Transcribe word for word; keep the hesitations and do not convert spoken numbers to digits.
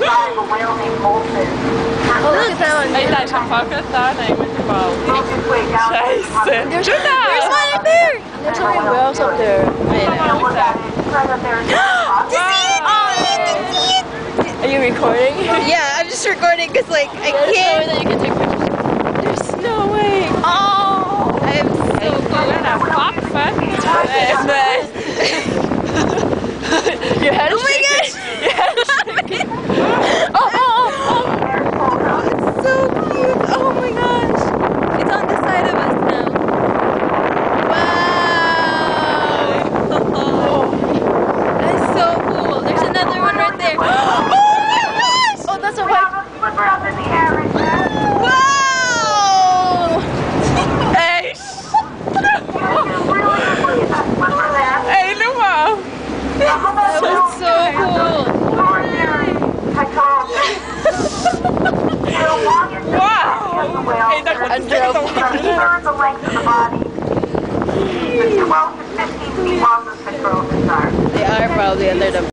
Oh, look at that one. Hey, daar is een vakken daar. Nee, met de bal. Scheisse. There's, there's one up there. There's so many whales up there. Wait, are you recording? Yeah, I'm just recording because like I can't. That you can take pictures. There's no way. Oh, I am so cool. Your head is Oh my gosh. Your head is shaking. Oh, oh, oh, oh. It's so cute. Oh my gosh. It's on the side of us now. Wow. That's so cool. There's another one right there. Oh my gosh. Oh, that's a white. Wow. Hey. Hey, NeMo. That was so cool. Wow. Hey, dat wordt een Undrove. dikke They are probably under the